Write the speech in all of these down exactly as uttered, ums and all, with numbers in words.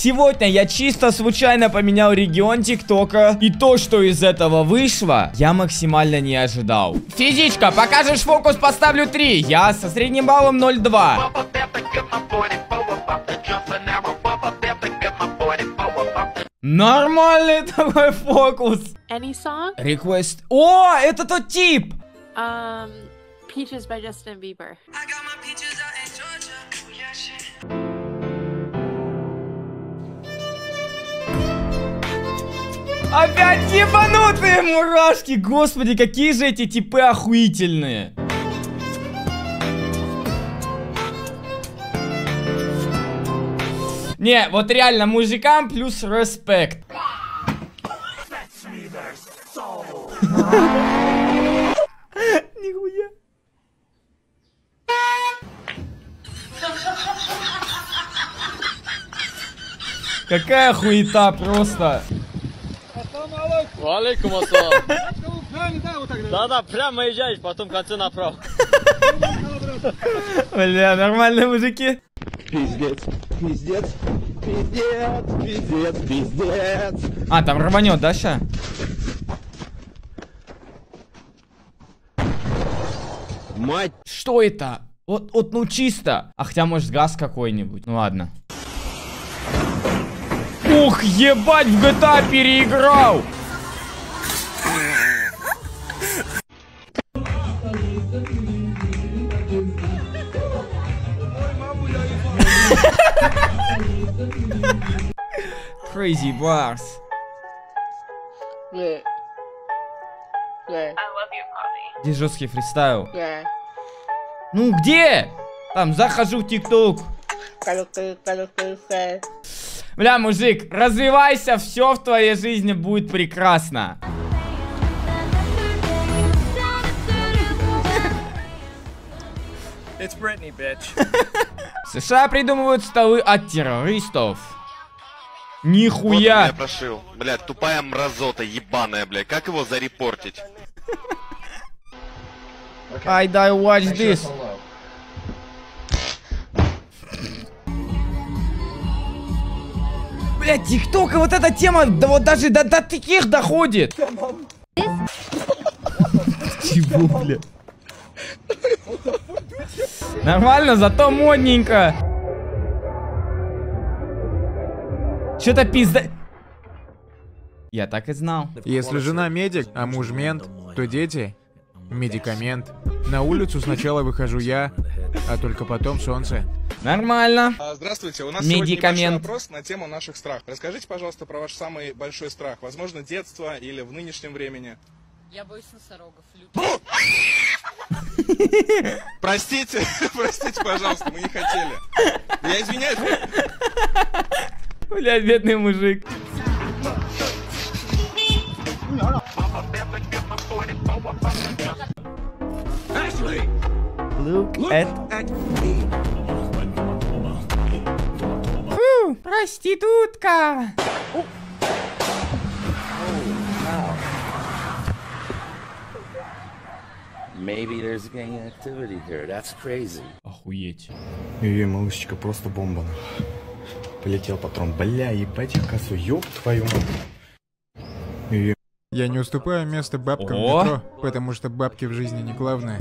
Сегодня я чисто случайно поменял регион ТикТока. И то, что из этого вышло, я максимально не ожидал. Физичка, покажешь фокус, поставлю три. Я со средним баллом ноль два. Нормальный такой фокус. Any song? Request. О, это тот тип. Um, Peaches by Justin Bieber. Опять ебанутые мурашки. Господи, какие же эти типы охуительные. Не, вот реально мужикам плюс респект. Нихуя. Какая хуета просто. Алейкум ассалам. Да-да, прямо езжай, потом в конце направо. Бля, нормальные мужики. Пиздец, пиздец, пиздец, пиздец, пиздец. А, там рванет, да, ща? Мать. Что это? Вот, вот, ну чисто. А хотя, может, газ какой-нибудь. Ну ладно. Ух, ебать, в джи ти эй переиграл. Crazy bars. Yeah. Yeah. Где жесткий фристайл? Yeah. Ну где? Там захожу в ТикТок. Бля, мужик, развивайся, все в твоей жизни будет прекрасно. It's Britney, bitch. США придумывают столы от террористов. Нихуя. Вот я прошил. Блядь, тупая мразота ебаная, блядь. Как его зарепортить? I die watch this. Блядь, ТикТок и вот эта тема, да вот даже до, до таких доходит. Чего, бля? Нормально, зато модненько. Что-то пизда... Я так и знал. Если жена медик, а муж мент, то дети медикамент. На улицу сначала выхожу я, а только потом солнце. Нормально. Здравствуйте, у нас Медикамент. сегодня небольшой вопрос на тему наших страхов. Расскажите, пожалуйста, про ваш самый большой страх. Возможно, детство или в нынешнем времени. Я боюсь носорогов. Простите, простите, пожалуйста, мы не хотели. Я извиняюсь. Бля, бедный мужик. Look at me. Фу, проститутка. Maybe there's gang activity here. That's crazy. Охуеть. Эй, малышечка, просто бомба. Полетел патрон. Бля, ебать их косу, ёб твою мать. Эй. Я не уступаю место бабкам О! в метро, потому что бабки в жизни не главное.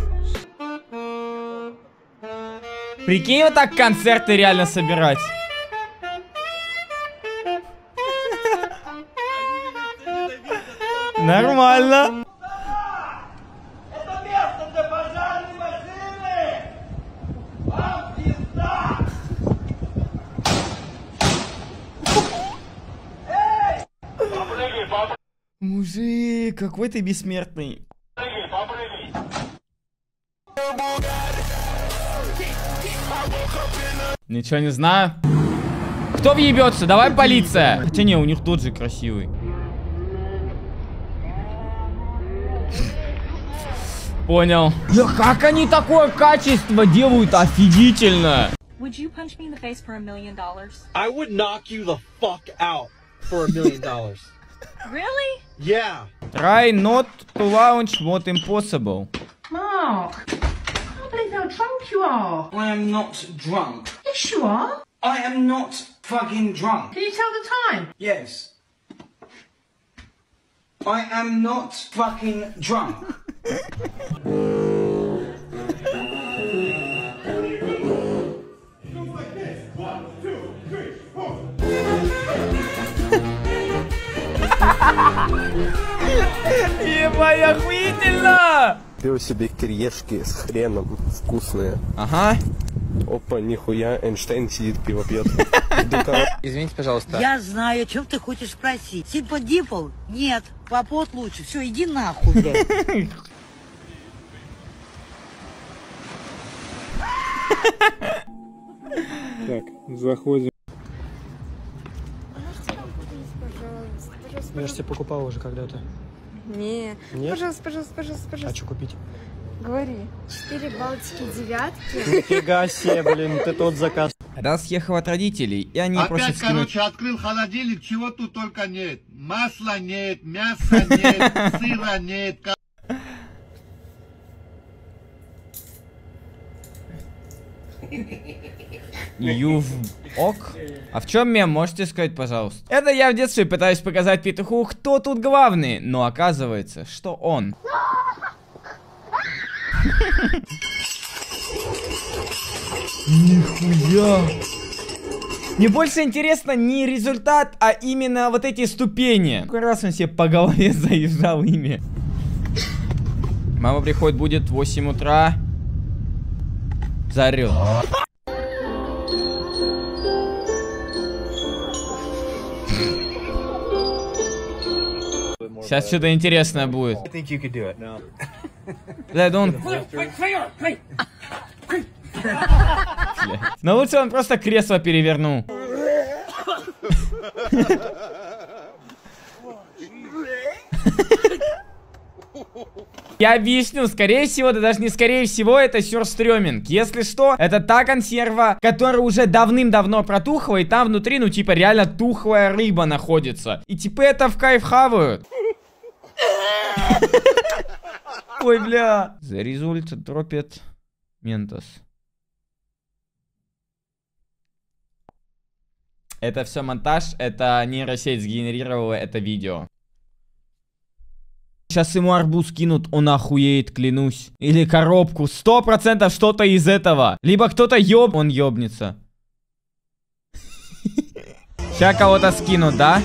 Прикинь, вот так концерты реально собирать. Нормально. Мужик, какой ты бессмертный. Ничего не знаю. Кто въебется? Давай полиция. Хотя не, у них тот же красивый. Понял. Да как они такое качество делают? Офигительно. Would you punch me in the face for a million dollars? I would knock you the fuck out for a million dollars. Really? Yeah. Try not to launch what impossible. Mark, I can't believe how drunk you are. I am not drunk. Yes, you are. I am not fucking drunk. Can you tell the time? Yes. I am not fucking drunk. Ебать, охуительно! Купил себе кириешки с хреном вкусные. Ага. Опа, нихуя, Эйнштейн сидит, пиво пьет. Извините, пожалуйста. Я знаю, о чем ты хочешь спросить. Симпа-дипл? Нет, попот лучше. Все, иди нахуй, блядь. Так, заходим. Я же тебе покупал уже когда-то. Не. Нет? Пожалуйста, пожалуйста, пожалуйста, пожалуйста. А что купить? Говори. Четыре балтики, девятки. Нифига себе, блин, ты тот заказ. Раз ехал от родителей, и они Опять, просят скинуть... короче, открыл холодильник, чего тут только нет. Масла нет, мяса нет, сыра нет. Юв... Ок. А в чем мем, можете сказать, пожалуйста? Это я в детстве пытаюсь показать петуху, кто тут главный, но оказывается, что он. Нихуя. Мне больше интересно не результат, а именно вот эти ступени. Сколько раз он себе по голове заезжал ими. Мама приходит, будет в восемь утра. Заорёт. Сейчас что-то интересное будет. Бля, да он... Но лучше он просто кресло перевернул. Я объясню, скорее всего, да даже не скорее всего, это сюрстрёминг. Если что, это та консерва, которая уже давным-давно протухла, и там внутри, ну типа реально тухлая рыба находится. И типа это в кайф хавают. Ой, бля. За результат дропит Ментос. Это все монтаж, это нейросеть сгенерировала это видео. Сейчас ему арбуз кинут, он охуеет, клянусь. Или коробку, сто процентов что-то из этого. Либо кто-то ёб... Он ёбнется. Сейчас кого-то скинут, да?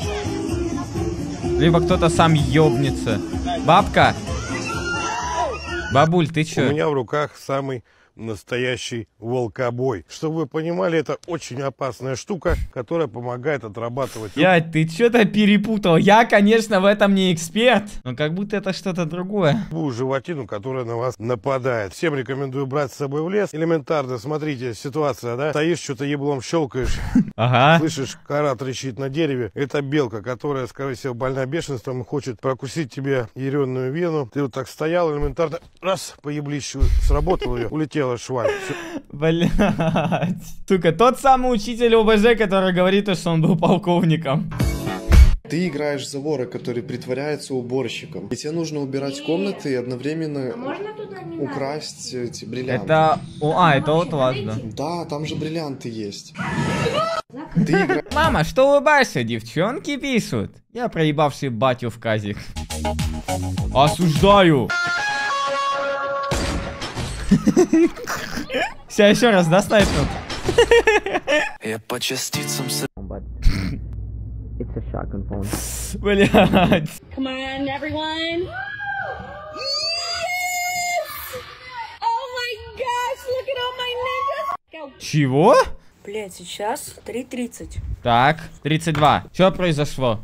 Либо кто-то сам ёбнется. Бабка? Бабуль, ты чё? У меня в руках самый настоящий волкобой. Чтобы вы понимали, это очень опасная штука, которая помогает отрабатывать... Я, ты что-то перепутал. Я, конечно, в этом не эксперт, но как будто это что-то другое. Животину, которая на вас нападает. Всем рекомендую брать с собой в лес. Элементарно, смотрите, ситуация, да? Стоишь, что-то еблом щелкаешь. Ага. Слышишь, кора трещит на дереве. Это белка, которая, скорее всего, больна бешенством и хочет прокусить тебе яреную вену. Ты вот так стоял, элементарно, раз, по еблищу сработал ее, улетел. Шваль. Блять. Сука, тот самый учитель ОБЖ, который говорит, что он был полковником. Ты играешь за вора, который притворяется уборщиком. И тебе нужно убирать комнаты и одновременно а украсть эти бриллианты. Это... О, а, это вот вас, да? Да, там же бриллианты есть. Ты игра... Мама, что улыбаешься? Девчонки пишут. Я проебавший батю в казик. Осуждаю. Сейчас еще раз, да, снайпнут? Я по частицам... It's a shotgun phone. Блять. Come on, everyone. Oh my gosh, look at all my ninjas. Чего? Блять, сейчас три тридцать. Так, тридцать два. Что произошло?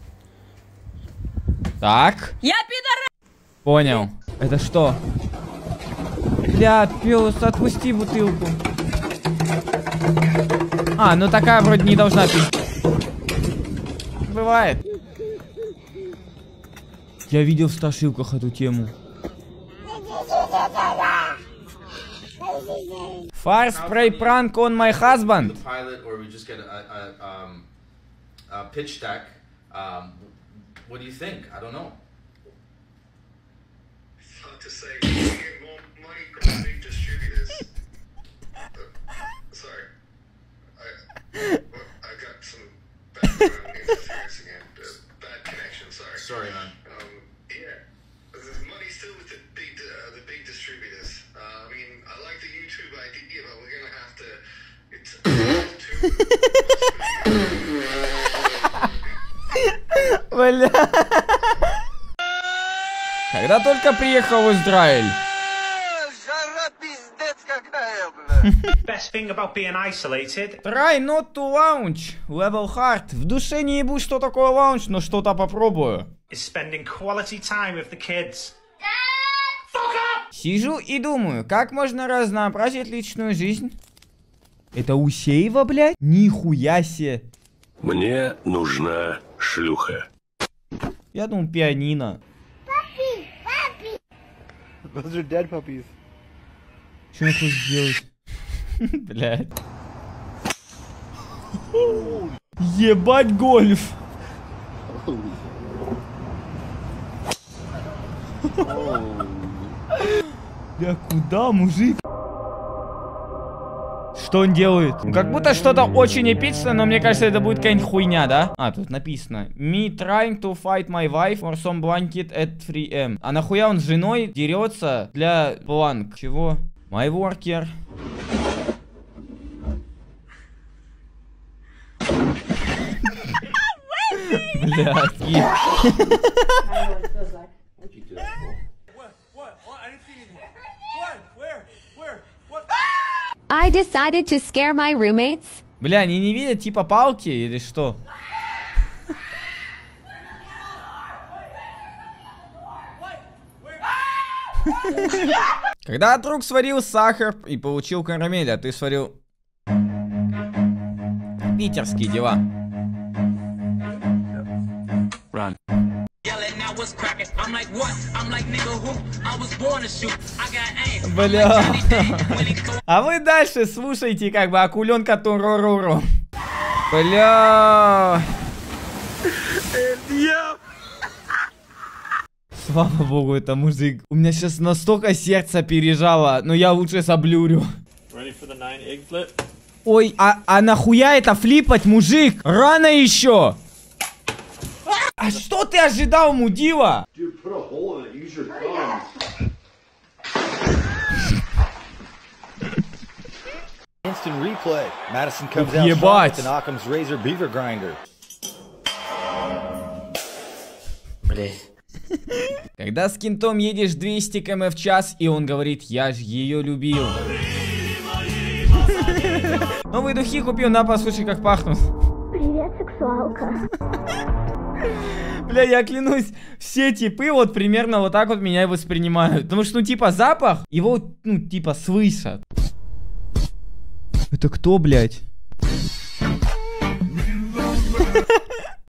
Так. Я пидор. Понял. Это что? Бля, пёс, отпусти бутылку. А, ну такая вроде не должна пить. Бывает. Я видел в страшилках эту тему. Fire spray prank on my husband. What do you think? I don't know. Hard to say. You get more money from big distributors. Sorry. I, Sorry, man. Бля. Когда только приехал в Израиль. Best thing about being isolated. Try not to launch. Level hard. В душе не ебу, что такое лаунч, но что-то попробую. Is spending quality time with the kids. Сижу и думаю, как можно разнообразить личную жизнь. Это Усеева, блядь? Нихуя себе. Мне нужна шлюха. Я думал, пианино. Папи, папи. Those are dead puppies. Что он хочет сделать? Блядь. Ебать гольф. Бля, куда, мужик? Что он делает? Как будто что-то очень эпичное, но мне кажется, это будет какая-нибудь хуйня, да? А, тут написано. Me trying to fight my wife for some blanket at three a m А нахуя он с женой дерется для бланк? Чего? My worker. Блядь. I decided to scare my roommates. Бля, они не видят типа палки или что? Когда друг сварил сахар и получил карамель, а ты сварил... Питерские дела. Run. Бля. А вы дальше слушайте, как бы, акуленка туруруру. Бля. Слава богу, это мужик. У меня сейчас настолько сердце пережало, но я лучше соблюрю. Ой, а, а нахуя это флипать, мужик? Рано еще. А что ты ожидал, мудила? Instant replay. Madison comes out Ебать. strong with an Occam's razor beaver grinder. Блять. Когда с кентом едешь двести километров в час, и он говорит, я ж ее любил. Новые духи купил, на, послушай, как пахнут. Привет, сексуалка. Бля, я клянусь, все типы вот примерно вот так вот меня и воспринимают. Потому что, ну, типа, запах, его, ну, типа, слышат. Это кто, блядь?